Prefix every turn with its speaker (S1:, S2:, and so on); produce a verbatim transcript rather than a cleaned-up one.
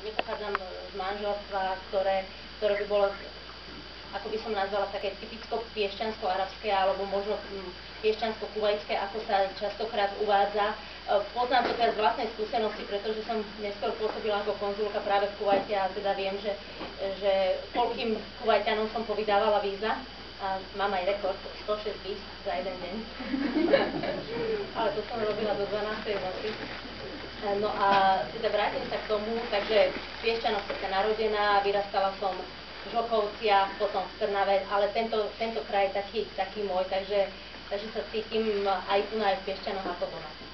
S1: že pochádzam z manželstva, ktoré, ktoré by bolo, ako by som nazvala, také typicko piešťansko-arabské alebo možno piešťansko-kuvajské, ako sa častokrát uvádza. Poznám to teraz z vlastnej skúsenosti, pretože som neskôr pôsobila ako konzulka práve v Kuvajte a teda viem, že, že koľkým Kuvajťanom som povydávala víza. A mám aj rekord, sto šesť víz za jeden deň. Ale to som robila do dvanástej v noci. No a teda vrátim sa k tomu, takže v Piešťanoch som sa narodená, vyrastala som v Žokovciach, potom v Trnave, ale tento, tento kraj je taký, taký môj, takže, takže sa cítim aj tu na v Piešťanoch ako doma.